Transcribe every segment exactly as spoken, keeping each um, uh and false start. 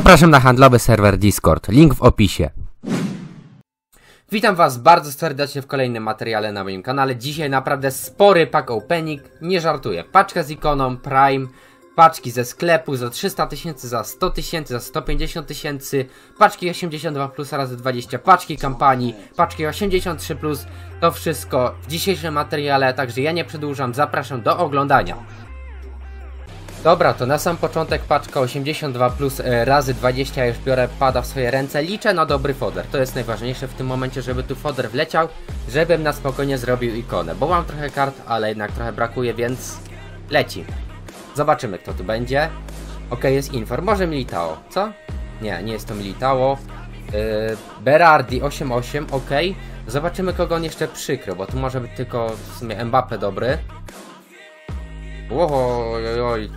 Zapraszam na handlowy serwer Discord, link w opisie. Witam was bardzo serdecznie w kolejnym materiale na moim kanale. Dzisiaj naprawdę spory pack opening, nie żartuję. Paczka z ikoną Prime, paczki ze sklepu za trzysta tysięcy, za sto tysięcy, za sto pięćdziesiąt tysięcy, paczki osiemdziesiąt dwa plus razy dwadzieścia, paczki kampanii, paczki osiemdziesiąt trzy plus. To wszystko w dzisiejszym materiale, także ja nie przedłużam, zapraszam do oglądania. Dobra, to na sam początek paczka osiemdziesiąt dwa plus razy dwadzieścia, już biorę pada w swoje ręce, liczę na dobry foder, to jest najważniejsze w tym momencie, żeby tu foder wleciał, żebym na spokojnie zrobił ikonę, bo mam trochę kart, ale jednak trochę brakuje, więc leci. Zobaczymy, kto tu będzie. Ok, jest Inform, może Militao, co? Nie, nie jest to Militao. yy, Berardi osiem osiem, ok. Zobaczymy, kogo on jeszcze przykrył, bo tu może być tylko w sumie Mbappe dobry. Ojoj.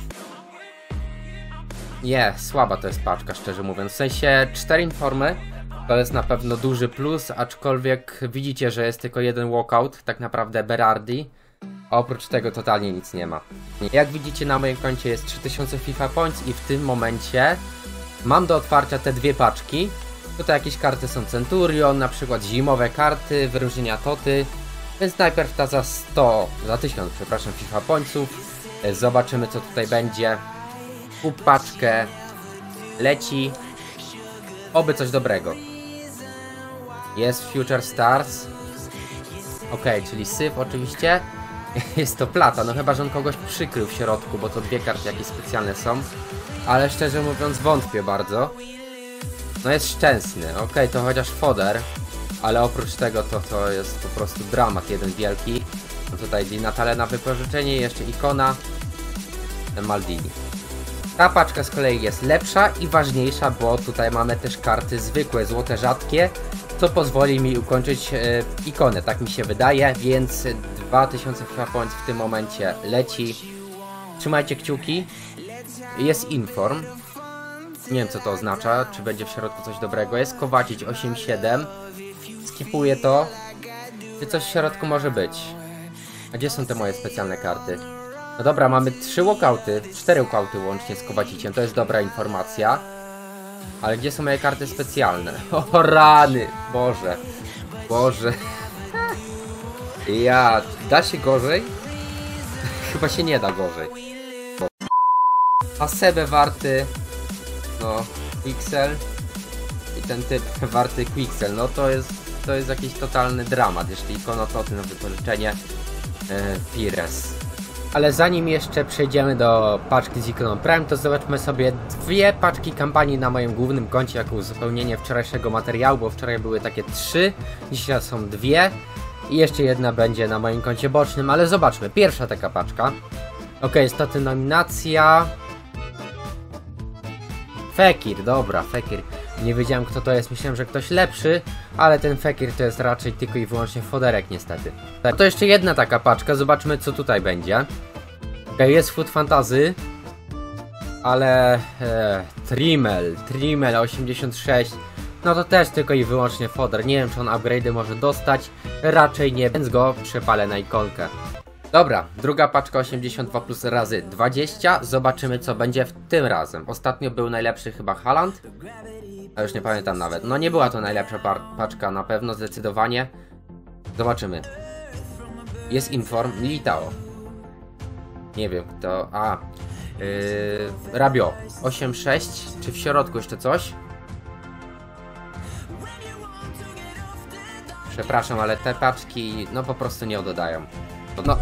Nie, słaba to jest paczka, szczerze mówiąc. W sensie cztery informy to jest na pewno duży plus, aczkolwiek widzicie, że jest tylko jeden walkout, tak naprawdę Berardi. A oprócz tego totalnie nic nie ma. Jak widzicie, na moim koncie jest trzy tysiące FIFA Points i w tym momencie mam do otwarcia te dwie paczki. Tutaj jakieś karty są Centurion, na przykład zimowe karty, wyróżnienia Toty. Więc najpierw ta za sto, za tysiąc, przepraszam, FIFA Pointsów. Zobaczymy, co tutaj będzie. Kup paczkę. Leci. Oby coś dobrego. Jest Future Stars. Ok, czyli syf oczywiście. Jest to plata, no chyba, że on kogoś przykrył w środku, bo to dwie karty jakieś specjalne są. Ale szczerze mówiąc wątpię bardzo. No jest szczęsny, ok, to chociaż foder. Ale oprócz tego to, to jest po prostu dramat jeden wielki. No tutaj Di Natale na wypożyczenie, jeszcze ikona Maldini. Ta paczka z kolei jest lepsza i ważniejsza, bo tutaj mamy też karty zwykłe, złote, rzadkie, co pozwoli mi ukończyć e, ikonę, tak mi się wydaje, więc dwa tysiące FIFA Points w tym momencie leci. Trzymajcie kciuki. Jest Inform. Nie wiem, co to oznacza, czy będzie w środku coś dobrego. Jest Kowacic osiem siedem. Skipuję to. Czy coś w środku może być? A gdzie są te moje specjalne karty? No dobra, mamy trzy walkouty, cztery walkouty łącznie z Kowaciciem, to jest dobra informacja. Ale gdzie są moje karty specjalne? O rany! Boże! Boże! Ja... Da się gorzej? Chyba się nie da gorzej. A Sebe warty... No... Pixel... I ten typ warty Quixel, no to jest... To jest jakiś totalny dramat, jeśli ikona Toty na wypożyczenie. Yy, Pires. Ale zanim jeszcze przejdziemy do paczki z ikoną Prime, to zobaczmy sobie dwie paczki kampanii na moim głównym koncie jako uzupełnienie wczorajszego materiału, bo wczoraj były takie trzy, dzisiaj są dwie i jeszcze jedna będzie na moim koncie bocznym, ale zobaczmy, pierwsza taka paczka. Ok, jest to nominacja Fekir, dobra, Fekir. Nie wiedziałem, kto to jest, myślałem, że ktoś lepszy, ale ten Fekir to jest raczej tylko i wyłącznie foderek niestety. Tak, to jeszcze jedna taka paczka, zobaczmy, co tutaj będzie. Ok, jest Food Fantasy, ale e, Trimmel, Trimmel osiemdziesiąt sześć, no to też tylko i wyłącznie foder, nie wiem, czy on upgrade'y może dostać, raczej nie, więc go przepalę na ikonkę. Dobra, druga paczka osiemdziesiąt dwa plus razy dwadzieścia, zobaczymy, co będzie w tym razem. Ostatnio był najlepszy chyba Haaland. A już nie pamiętam nawet. No nie była to najlepsza paczka na pewno, zdecydowanie. Zobaczymy. Jest Inform, Militao. Nie wiem kto... A... Yy, Rabiot osiem sześć. Czy w środku jeszcze coś? Przepraszam, ale te paczki no po prostu nie oddają. No...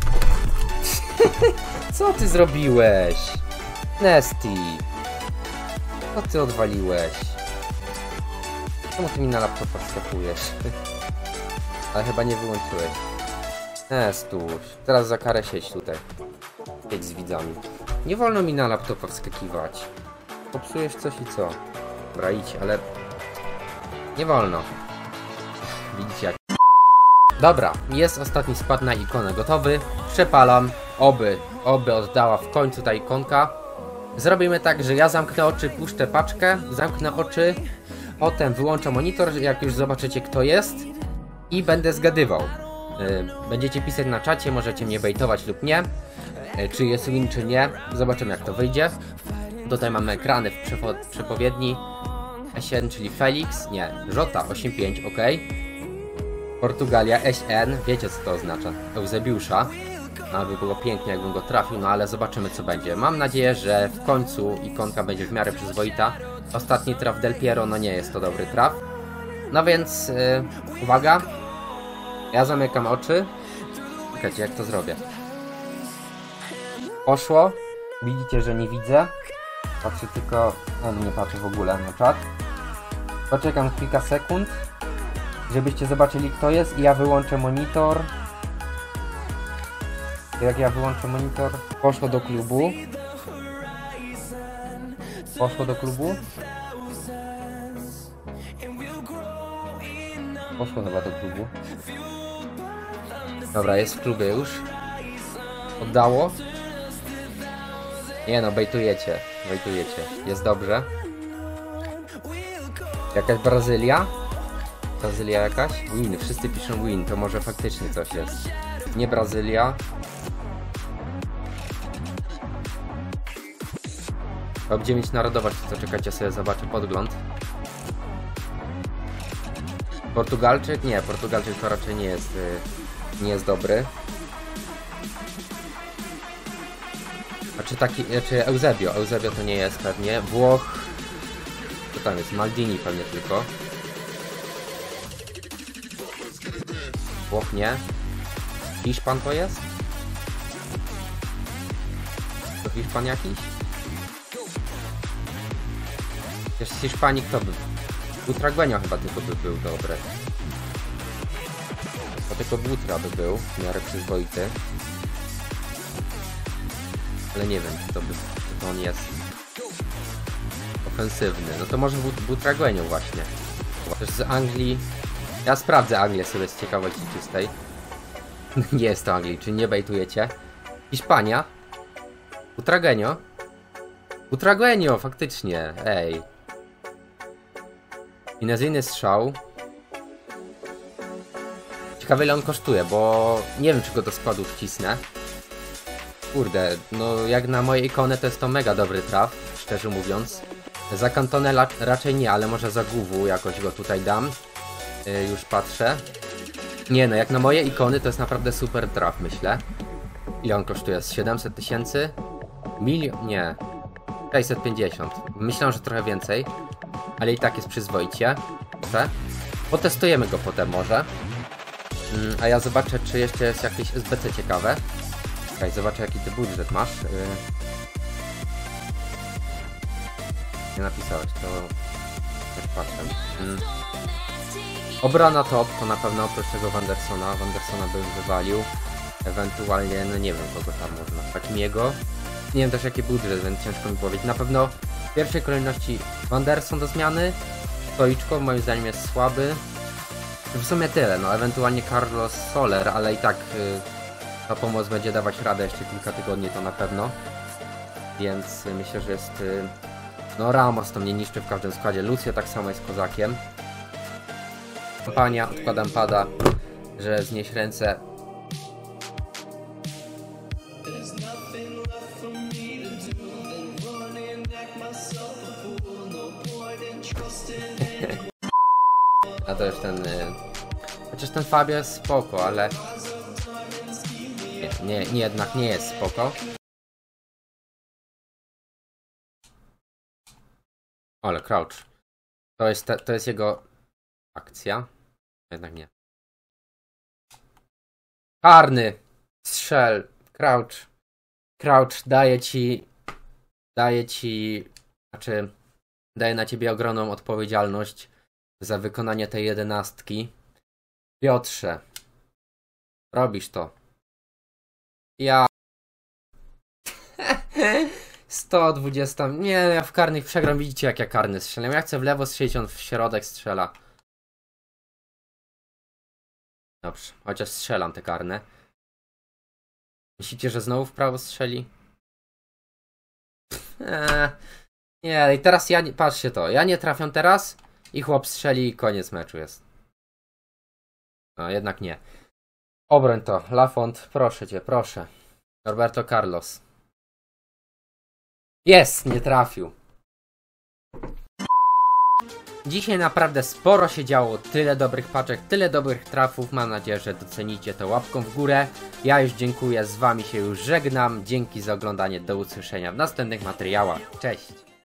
Co ty zrobiłeś? Nesty. Co ty odwaliłeś? Czemu ty mi na laptopa wskakujesz? Ale chyba nie wyłączyłeś. Eee, stórz. Teraz za karę sieć tutaj. Siedź z widzami. Nie wolno mi na laptopa wskakiwać. Popsujesz coś i co? Dobra, idź, ale... Nie wolno. Widzicie jak... Dobra, jest ostatni skład na ikonę gotowy. Przepalam. Oby, oby oddała w końcu ta ikonka. Zrobimy tak, że ja zamknę oczy, puszczę paczkę, zamknę oczy, potem wyłączę monitor, jak już zobaczycie, kto jest i będę zgadywał. Będziecie pisać na czacie, możecie mnie bejtować lub nie, czy jest win, czy nie. Zobaczymy, jak to wyjdzie. Tutaj mamy ekrany w przepowiedni. S N, czyli Felix, nie, Jota osiem pięć, ok. Portugalia, S N, wiecie co to oznacza, Eusebiusza. No, by było pięknie jakbym go trafił, no ale zobaczymy co będzie. Mam nadzieję, że w końcu ikonka będzie w miarę przyzwoita. Ostatni traf Del Piero, no nie jest to dobry traf. No więc, yy, uwaga. Ja zamykam oczy. Czekajcie, jak to zrobię. Poszło. Widzicie, że nie widzę. Patrzę tylko... On nie patrzy w ogóle na czat. Poczekam kilka sekund, żebyście zobaczyli kto jest i ja wyłączę monitor. Jak ja wyłączę monitor, poszło do klubu. Poszło do klubu. Poszło chyba do klubu. Dobra, jest w klubie już. Oddało. Nie no, bejtujecie. Bejtujecie. Jest dobrze. Jakaś Brazylia? Brazylia jakaś? Win, wszyscy piszą win, to może faktycznie coś jest. Nie Brazylia. Top dziewięć narodowości, to czekajcie sobie, zobaczę podgląd. Portugalczyk? Nie, Portugalczyk to raczej nie jest, nie jest dobry. A czy taki, czy Eusebio? Eusebio to nie jest pewnie. Włoch. Co tam jest? Maldini pewnie tylko. Włoch nie. Hiszpan to jest? To Hiszpan jakiś? Przecież z Hiszpanii kto by? Butragueño chyba tylko by był dobry. To tylko Butra by był, w miarę przyzwoity. Ale nie wiem, czy to, by, czy to on jest ofensywny. No to może Butragueño właśnie. Też z Anglii. Ja sprawdzę Anglię sobie z ciekawości czystej. Nie jest to Anglii, czy nie bejtujecie? Hiszpania. Butragueño. Butragueño, faktycznie. Ej. Finezyjny strzał. Ciekawe ile on kosztuje, bo nie wiem czy go do składu wcisnę. Kurde, no jak na moje ikony to jest to mega dobry traf, szczerze mówiąc. Za Cantone raczej nie, ale może za Guwu jakoś go tutaj dam. Yy, już patrzę. Nie no, jak na moje ikony to jest naprawdę super traf, myślę. Ile on kosztuje? Z siedemset tysięcy? Milion? Nie. sześćset pięćdziesiąt. Myślę, że trochę więcej. Ale i tak jest przyzwoicie. Proszę. Potestujemy go potem może. Yy, a ja zobaczę, czy jeszcze jest jakieś S B C ciekawe. Czekaj, zobaczę jaki ty budżet masz. Yy... Nie napisałeś, to jak patrzę. Yy. Obrona top, to na pewno oprócz tego Wandersona. Wandersona bym wywalił. Ewentualnie, no nie wiem kogo tam można. Hakimiego. Nie wiem też jaki budżet, więc ciężko mi powiedzieć. Na pewno w pierwszej kolejności Wanderson do zmiany. Stoiczko moim zdaniem jest słaby. W sumie tyle, no ewentualnie Carlos Soler, ale i tak yy, ta pomoc będzie dawać radę jeszcze kilka tygodni to na pewno. Więc yy, myślę, że jest... Yy, no Ramos to mnie niszczy w każdym składzie. Lucio tak samo jest kozakiem. Kampania, odkładam pada, że znieść ręce. A to już ten... Yy... Chociaż ten Fabio jest spoko, ale... Nie, nie, nie, jednak nie jest spoko. Ale Crouch. To jest, te, to jest jego akcja. Jednak nie. Karny! Strzel! Crouch! Crouch daje ci... Daje ci... Znaczy... Daje na ciebie ogromną odpowiedzialność za wykonanie tej jedenastki. Piotrze. Robisz to. Ja... sto dwadzieścia... Nie, ja w karnych przegram. Widzicie jak ja karny strzelam. Ja chcę w lewo strzelić, on w środek strzela. Dobrze, chociaż strzelam te karne. Myślicie, że znowu w prawo strzeli? Eee, nie, i teraz ja nie... Patrzcie to. Ja nie trafiam teraz i chłop strzeli i koniec meczu jest. No, jednak nie. Obroń to. Lafont, proszę cię, proszę. Roberto Carlos. Jest, nie trafił. Dzisiaj naprawdę sporo się działo, tyle dobrych paczek, tyle dobrych trafów, mam nadzieję, że docenicie to łapką w górę. Ja już dziękuję, z wami się już żegnam, dzięki za oglądanie, do usłyszenia w następnych materiałach, cześć!